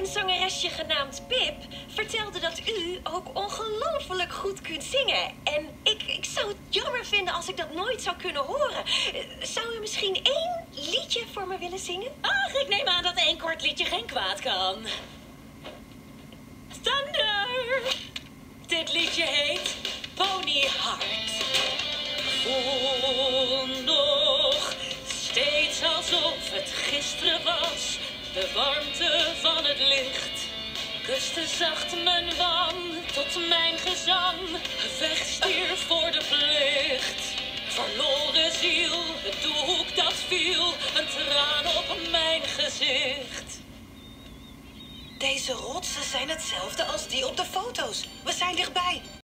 zangeresje genaamd Pip vertelde dat u ook ongelooflijk goed kunt zingen. En ik zou het jammer vinden als ik dat nooit zou kunnen horen. Zou u misschien 1 liedje voor me willen zingen? Ach, ik neem aan dat 1 kort liedje geen kwaad kan. Thunder! Dit liedje heet Pony Heart. Voel nog steeds alsof het gisteren was. De warmte van het licht kuste zacht mijn wang tot mijn gezang wegstierf voor de plicht. Verloren ziel, het doek dat viel, een traan op mijn gezicht. Deze rotsen zijn hetzelfde als die op de foto's. We zijn dichtbij.